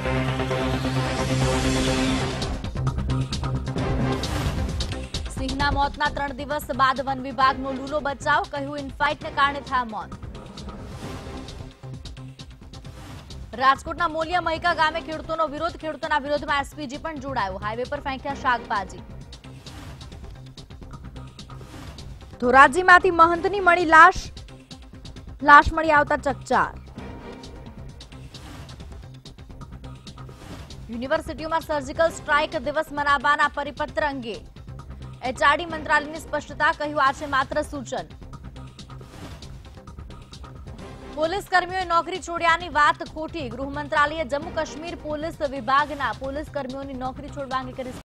સિંહના મોતના 3 દિવસ બાદ વન વિભાગનો લૂલો બચાવ, કહ્યું ઇનફાઇટને કારણે થયા મોત. રાજકોટના મોલિયા મહિકા ગામે ખેડૂતોનો વિરોધ, ખેડૂતોના વિરોધમાં એસપીજી પણ જોડાયો, હાઈવે પર ફેંક્યા શાકભાજી. ધોરાજીમાંથી મહંતની મળી લાશ મળી આવતા ચકચાર. યુનિવર્સિટીઓમાં સર્જિકલ સ્ટ્રાઇક દિવસ મનાવવાના પરિપત્ર અંગે એચઆરડી મંત્રાલયની સ્પષ્ટતા, કહ્યું આ છે માત્ર સૂચન. પોલીસ કર્મીઓએ નોકરી છોડ્યાની વાત ખોટી, ગૃહ મંત્રાલયે જમ્મુ કાશ્મીર પોલીસ વિભાગના પોલીસ કર્મીઓની નોકરી છોડવા અંગે કરી